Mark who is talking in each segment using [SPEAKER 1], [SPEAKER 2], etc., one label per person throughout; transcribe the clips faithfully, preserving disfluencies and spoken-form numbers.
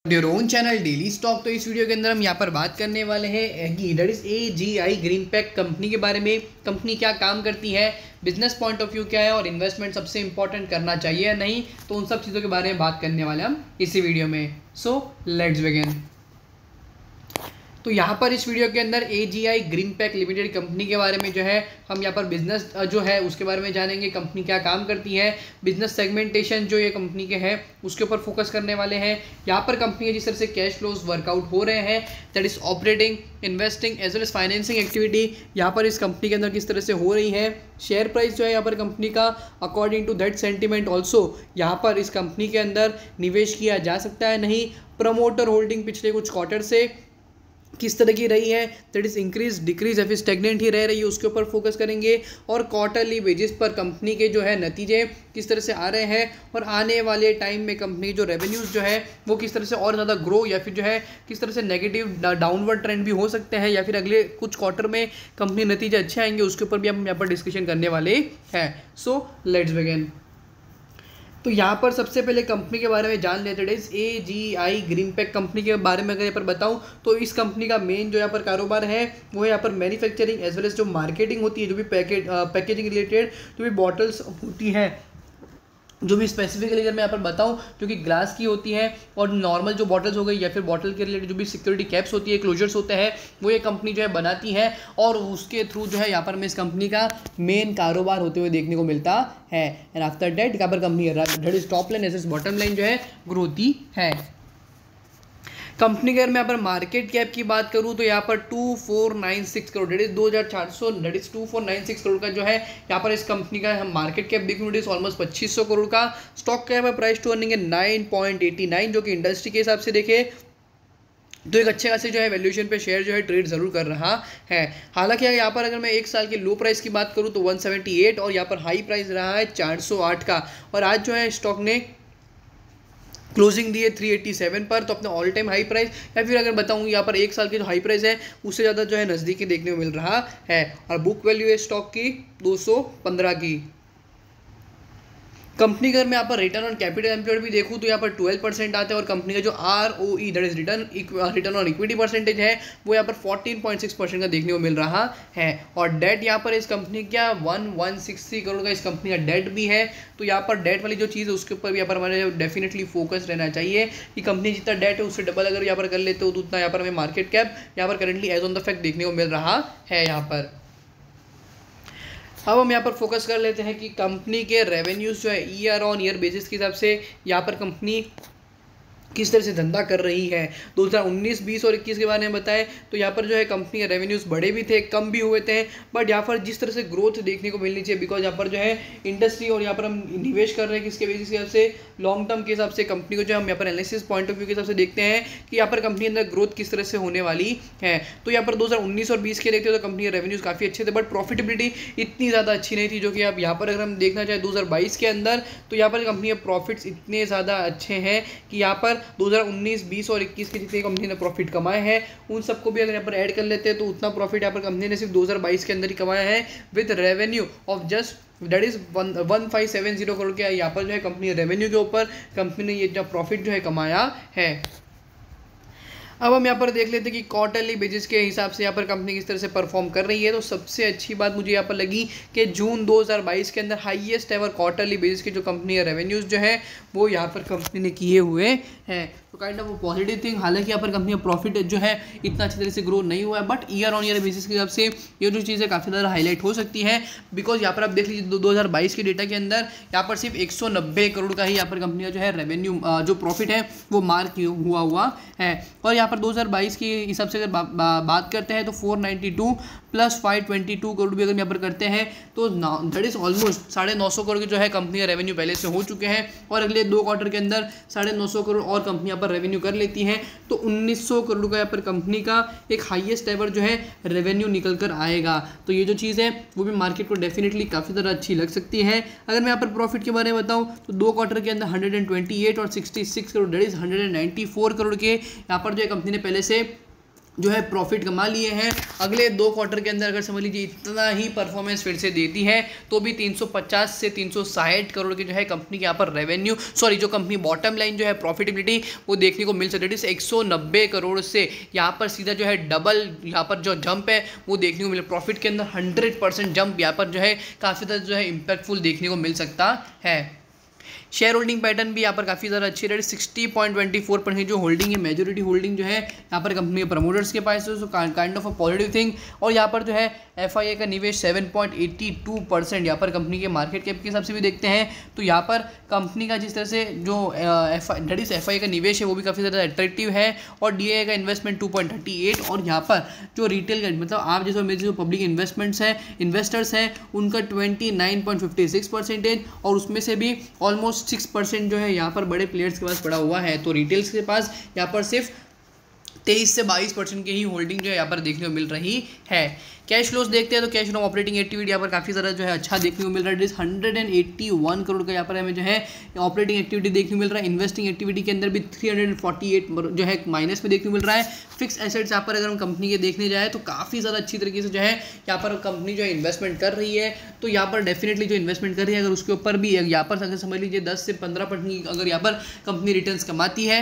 [SPEAKER 1] Your own channel daily stock. तो इस video के अंदर हम यहाँ पर बात करने वाले हैं कि that is a G I Greenpack company के बारे में। कंपनी क्या काम करती है, बिजनेस पॉइंट ऑफ व्यू क्या है और इन्वेस्टमेंट सबसे इंपॉर्टेंट करना चाहिए या नहीं, तो उन सब चीज़ों के बारे में बात करने वाले हम इसी वीडियो में। So let's begin. तो यहाँ पर इस वीडियो के अंदर ए जी आई ग्रीनपैक लिमिटेड कंपनी के बारे में जो है हम यहाँ पर बिजनेस जो है उसके बारे में जानेंगे, कंपनी क्या काम करती है, बिजनेस सेगमेंटेशन जो ये कंपनी के हैं उसके ऊपर फोकस करने वाले हैं। यहाँ पर कंपनी के जिस तरह से कैश फ्लोज वर्कआउट हो रहे हैं, that is operating, investing as well as financing activity यहाँ पर इस कंपनी के अंदर किस तरह से हो रही है। शेयर प्राइस जो है यहाँ पर कंपनी का according to that sentiment also यहाँ पर इस कंपनी के अंदर निवेश किया जा सकता है नहीं। प्रमोटर होल्डिंग पिछले कुछ क्वार्टर से किस तरह की रही है, दैट इज इंक्रीज डिक्रीज या फिर स्टेगनेंट ही रह रही है, उसके ऊपर फोकस करेंगे। और क्वार्टरली बेसिस पर कंपनी के जो है नतीजे किस तरह से आ रहे हैं और आने वाले टाइम में कंपनी की जो रेवेन्यूज़ जो है वो किस तरह से और ज़्यादा ग्रो या फिर जो है किस तरह से नेगेटिव डाउनवर्ड ट्रेंड भी हो सकते हैं या फिर अगले कुछ क्वार्टर में कंपनी नतीजे अच्छे आएंगे, उसके ऊपर भी हम यहाँ पर डिस्कशन करने वाले हैं। So let's begin. तो यहाँ पर सबसे पहले कंपनी के बारे में जान लेते हैं। इस ए जी आई ग्रीनपैक कंपनी के बारे में अगर यहाँ पर बताऊँ तो इस कंपनी का मेन जो यहाँ पर कारोबार है वो है यहाँ पर मैन्युफैक्चरिंग एज वेल एज जो मार्केटिंग होती है, जो भी पैकेट पैकेजिंग रिलेटेड जो भी बॉटल्स होती हैं, जो भी स्पेसिफिकली अगर मैं यहाँ पर बताऊँ जो कि ग्लास की होती है और नॉर्मल जो बॉटल्स हो गई या फिर बॉटल के रिलेटेड जो भी सिक्योरिटी कैप्स होती है, क्लोजर्स होते हैं, वो ये कंपनी जो है बनाती है और उसके थ्रू जो है यहाँ पर हमें इस कंपनी का मेन कारोबार होते हुए देखने को मिलता है। एंड आफ्टर डेट यहाँ पर company that is top line as bottom line जो है ग्रो होती है। कंपनी के अगर मैं यहाँ पर मार्केट कैप की बात करूँ तो यहाँ पर two four nine six crore that is दो हज़ार चार सौ that is two four nine six crore का जो है यहाँ पर इस कंपनी का हम मार्केट कैप देखूँ डेट इज ऑलमोस्ट पच्चीस सौ करोड़ का। स्टॉक का यहाँ पर प्राइस टू अर्निंग है नाइन पॉइंट एटी नाइन, जो कि इंडस्ट्री के हिसाब से देखे तो एक अच्छे खासे जो है वैल्यूएशन पे शेयर जो है ट्रेड जरूर कर रहा है। हालांकि यहाँ पर अगर मैं एक साल के लो प्राइस की बात करूँ तो वन सेवेंटी एट और यहाँ पर हाई प्राइस रहा है चार सौ आठ का और आज जो है स्टॉक ने क्लोजिंग दी है थ्री एटी सेवन पर, तो अपने ऑल टाइम हाई प्राइस या फिर अगर बताऊँ यहाँ पर एक साल की जो हाई प्राइस है उससे ज़्यादा जो है नज़दीकी देखने को मिल रहा है। और बुक वैल्यू है स्टॉक की दो सौ पंद्रह की। कंपनी का अगर मैं यहाँ पर रिटर्न ऑन कैपिटल एम्प्लॉयड भी देखूँ तो यहाँ पर ट्वेल्व परसेंट आता है और कंपनी का जो R O E that is return return on equity percentage है वो यहाँ पर फोर्टीन पॉइंट सिक्स परसेंट का देखने को मिल रहा है। और डेट यहाँ पर इस कंपनी का one one six three crore का इस कंपनी का डेट भी है। तो यहाँ पर डेट वाली जो चीज़ है उसके ऊपर भी यहाँ पर हमारे डेफिनेटली फोकस रहना चाहिए कि कंपनी जितना डेट है उससे डबल अगर यहाँ पर कर लेते हो तो उतना यहाँ पर हमें मार्केट कैप यहाँ पर currently as on the fact देखने को मिल रहा है। यहाँ पर अब हम यहाँ पर फोकस कर लेते हैं कि कंपनी के रेवेन्यूज़ जो है ईयर ऑन ईयर बेसिस के हिसाब से यहाँ पर कंपनी किस तरह से धंधा कर रही है। दो हज़ार उन्नीस, बीस और इक्कीस के बारे में बताएं तो यहाँ पर जो है कंपनी के रेवेन्यूज़ बढ़े भी थे, कम भी हुए थे, बट यहाँ पर जिस तरह से ग्रोथ देखने को मिलनी चाहिए बिकॉज यहाँ पर जो है इंडस्ट्री और यहाँ पर हम निवेश कर रहे हैं किसके बेसिस के हिसाब से, लॉन्ग टर्म के हिसाब से कंपनी को जो हम यहाँ पर एनालिसिस पॉइंट ऑफ व्यू के हिसाब से देखते हैं कि यहाँ पर कंपनी के अंदर ग्रोथ किस तरह से होने वाली है। तो यहाँ पर दो हज़ार उन्नीस और बीस के देखते हो तो कंपनी के रेवेन्यूज़ काफ़ी अच्छे थे बट प्रॉफिटेबिलिटी इतनी ज़्यादा अच्छी नहीं थी, जो कि अब यहाँ पर अगर हम देखना चाहें दो हज़ार बाईस के अंदर तो यहाँ पर कंपनी के प्रॉफिट्स इतने ज़्यादा अच्छे हैं कि यहाँ पर दो हज़ार उन्नीस, बीस और इक्कीस के जितने कंपनी ने प्रॉफिट कमाए हैं उन सबको भी अगर यहाँ पर ऐड कर लेते हैं तो उतना प्रॉफिट यहाँ पर कंपनी ने सिर्फ दो हज़ार बाईस के अंदर ही कमाया है with revenue of just that is one one five seven zero crore के। यहाँ पर जो है कंपनी रेवेन्यू के ऊपर कंपनी ने ये जो प्रॉफिट जो है कमाया है। अब हम यहाँ पर देख लेते हैं कि क्वार्टरली बेसिस के हिसाब से यहाँ पर कंपनी किस तरह से परफॉर्म कर रही है। तो सबसे अच्छी बात मुझे यहाँ पर लगी कि जून दो हज़ार बाईस के अंदर हाईएस्ट एवर क्वार्टरली बेसिस के जो कंपनी है रेवेन्यूज़ जो है वो यहाँ पर कंपनी ने किए हुए हैं। तो काइंड ऑफ पॉजिटिव थिंग। हालांकि यहाँ पर कंपनी का प्रॉफिट जो है इतना अच्छी तरह से ग्रो नहीं हुआ है but year on year basis के हिसाब से ये जो चीज़ें काफ़ी ज़्यादा हाईलाइट हो सकती है बिकॉज यहाँ पर आप देख लीजिए दो हज़ार बाईस के डेटा के अंदर यहाँ पर सिर्फ एक सौ नब्बे करोड़ का ही यहाँ पर कंपनी का जो है रेवेन्यू जो प्रॉफिट है वो मार्क हुआ हुआ है। और यहाँ पर दो हज़ार बाईस के हिसाब से अगर बा, बा, बात करते हैं तो four ninety two plus five twenty two crore भी अगर यहाँ पर करते हैं तो दैट इज ऑलमोस्ट साढ़े नौ सौ करोड़ के जो है कंपनी का रेवेन्यू पहले से हो चुके हैं और अगले दो क्वार्टर के अंदर साढ़े नौ सौ करोड़ और कंपनी यहाँ पर रेवेन्यू कर लेती है तो उन्नीस सौ करोड़ का यहाँ पर कंपनी का एक हाईएस्ट एवर जो है रेवेन्यू निकल कर आएगा। तो ये जो चीज़ है वो भी मार्केट को डेफिनेटली काफ़ी ज़्यादा अच्छी लग सकती है। अगर मैं यहाँ पर प्रॉफिट के बारे में बताऊँ तो दो क्वार्टर के अंदर हंड्रेड एंड ट्वेंटी एट और sixty six crore that is hundred and ninety four crore के यहाँ पर जो है कंपनी ने पहले से जो है प्रॉफिट कमा लिए हैं। अगले दो क्वार्टर के अंदर अगर समझ लीजिए इतना ही परफॉर्मेंस फिर से देती है तो भी तीन सौ पचास से तीन सौ साठ करोड़ के जो है कंपनी के यहाँ पर रेवेन्यू सॉरी जो कंपनी बॉटम लाइन जो है प्रॉफिटेबिलिटी वो देखने को मिल सकती है। एक सौ नब्बे करोड़ से यहाँ पर सीधा जो है डबल यहाँ पर जो जंप है वो देखने को मिले। प्रॉफिट के अंदर हंड्रेड परसेंट जंप यहाँ पर जो है काफ़ी ज़्यादा जो है इम्पैक्टफुल देखने को मिल सकता है। शेयर होल्डिंग पैटर्न भी यहाँ पर काफ़ी ज़्यादा अच्छी रही। Sixty point twenty four percent जो होल्डिंग है मेजोरिटी होल्डिंग जो है यहाँ पर कंपनी के प्रमोटर्स के पास है, kind of a positive thing. और यहाँ पर जो है एफआईए का निवेश seven point eighty two percent यहाँ पर कंपनी के मार्केट कैप के हिसाब से भी देखते हैं तो यहाँ पर कंपनी का जिस तरह से जो एफ दैट इज एफआईए का निवेश है वो भी काफ़ी ज़्यादा अट्रैक्टिव है। और डीए का investment two point thirty eight और यहाँ पर जो रिटेल का मतलब आप जैसे मेरे जो पब्लिक इन्वेस्टमेंट्स हैं इन्वेस्टर्स हैं उनका twenty nine point fifty six percentage और उसमें से भी ऑलमोस्ट सिक्स परसेंट जो है यहाँ पर बड़े प्लेयर्स के पास पड़ा हुआ है। तो रिटेल्स के पास यहाँ पर सिर्फ तेईस से बाईस परसेंट की ही होल्डिंग जो है यहाँ पर देखने को मिल रही है। कैश फ्लोज देखते हैं तो कैश फ्लो ऑपरेटिंग एक्टिविटी यहाँ पर काफ़ी ज़्यादा जो है अच्छा देखने को मिल रहा है। इस hundred and eighty one crore का यहाँ पर हमें जो है ऑपरेटिंग एक्टिविटी देखने को मिल रहा है। इन्वेस्टिंग एक्टिविटी के अंदर भी थ्री हंड्रेड फोर्टी एट जो है माइनस में देखने को मिल रहा है। फिक्स एसेट्स यहाँ पर अगर हम कंपनी के देखने जाए तो काफ़ी ज़्यादा अच्छी तरीके से जो है यहाँ पर कंपनी जो है इन्वेस्टमेंट कर रही है। तो यहाँ पर डेफिनेटली जो इन्वेस्टमेंट कर रही है अगर उसके ऊपर भी यहाँ पर अगर समझ लीजिए दस से पंद्रह परसेंट अगर यहाँ पर कंपनी रिटर्न्स कमाती है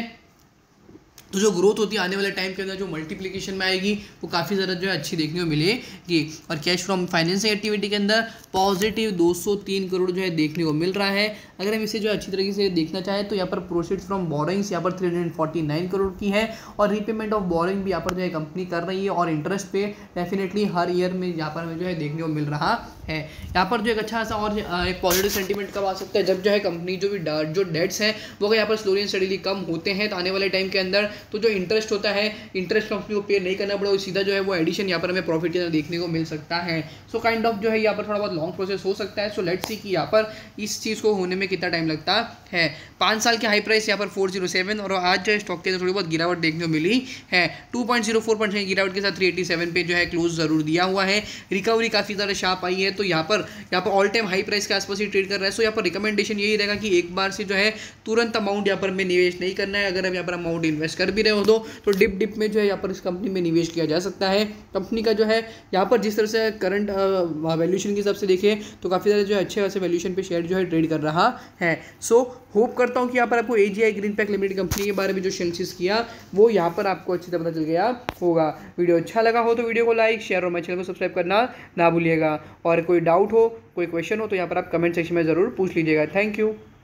[SPEAKER 1] तो जो ग्रोथ होती है आने वाले टाइम के अंदर जो मल्टीप्लिकेशन में आएगी वो काफ़ी ज़्यादा जो है अच्छी देखने को मिलेगी। और कैश फ्रॉम फाइनेंसिंग एक्टिविटी के अंदर पॉजिटिव दो सौ तीन करोड़ जो है देखने को मिल रहा है। अगर हम इसे जो अच्छी तरीके से देखना चाहें तो यहाँ पर प्रोसीड्स फ्रॉम बोरिंग्स यहाँ पर three hundred forty nine crore की है और रीपेमेंट ऑफ बोरिंग भी यहाँ पर जो है कंपनी कर रही है और इंटरेस्ट पे डेफिनेटली हर ईयर में यहाँ पर हमें जो है देखने को मिल रहा है। यहाँ पर जो एक अच्छा सा और एक पॉजिटिव सेंटीमेंट कब आ सकता है जब जो है कंपनी जो भी जो डेट्स हैं वो अगर यहाँ पर स्लोली एंड स्टडीली कम होते हैं तो आने वाले टाइम के अंदर तो जो इंटरेस्ट होता है इंटरेस्ट कंपनी को पे नहीं करना पड़ेगा सीधा जो है वो एडिशन यहाँ पर हमें प्रॉफिट के अंदर देखने को मिल सकता है। सो काइंड ऑफ जो है यहाँ पर थोड़ा बहुत लॉन्ग प्रोसेस हो सकता है। सो लेट्स सी कि यहाँ पर इस चीज़ को होने में कितना टाइम लगता है। पाँच साल के हाई प्राइस यहाँ पर फोर जीरो सेवन और आज जो है स्टॉक के अंदर थोड़ी बहुत गिरावट देखने को मिली है। Two point zero four percent गिरावट के साथ थ्री एटी सेवन पे जो है क्लोज जरूर दिया हुआ है। रिकवरी काफ़ी ज़्यादा शार्प आई है तो यहाँ पर यहाँ पर ऑल टाइम हाई प्राइस के आसपास ही ट्रेड कर रहा है। सो यहाँ पर रिकमेंडेशन यही रहेगा कि एक बार से जो है तुरंत अमाउंट यहाँ पर में निवेश नहीं करना है। अगर आप यहाँ पर अमाउंट इन्वेस्ट कर भी रहे हो तो, तो डिप डिप में जो है यहाँ पर इस कंपनी में निवेश किया जा सकता है। कंपनी का जो है यहाँ पर जिस तरह से करंट वैल्यूएशन के हिसाब से देखें तो काफ़ी ज़्यादा जो है अच्छे खासे वैल्यूएशन पे शेयर जो है ट्रेड कर रहा है। सो होप करता हूँ कि यहाँ पर आपको एजीआई ग्रीनपैक लिमिटेड कंपनी के बारे में जो एनालिसिस किया वो यहाँ पर आपको अच्छी तरह पता चल गया होगा। वीडियो अच्छा लगा हो तो वीडियो को लाइक शेयर और मेरे चैनल को सब्सक्राइब करना ना भूलिएगा। और कोई डाउट हो कोई क्वेश्चन हो तो यहाँ पर आप कमेंट सेक्शन में ज़रूर पूछ लीजिएगा। Thank you.